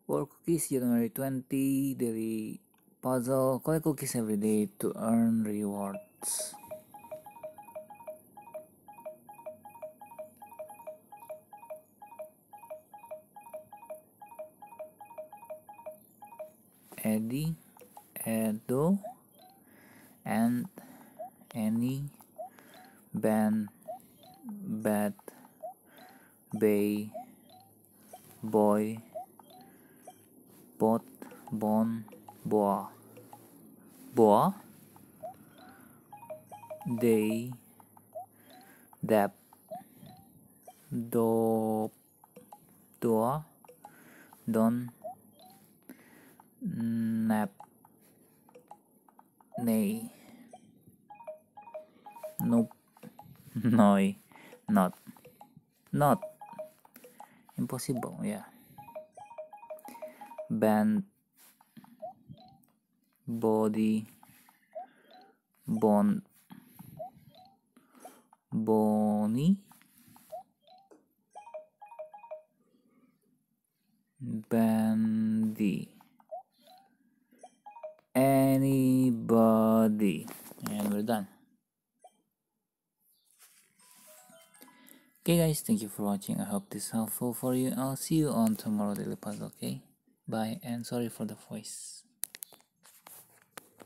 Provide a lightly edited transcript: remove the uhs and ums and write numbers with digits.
War cookies January 20 daily puzzle. Collect cookies every day to earn rewards. Eddie, Edo, and Annie, Ben, Bat, Bay, Boy, Bot, Bon, Boa, Boa, Day, Dap, Do, Doa, Don, Nap, Nay, Nope, Noi, Not, impossible, yeah. Band, Body, Bond, Bonnie, Bandy, Anybody, and we're done. Okay guys, thank you for watching. I hope this is helpful for you. I'll see you on tomorrow daily puzzle. Okay, bye, and sorry for the voice.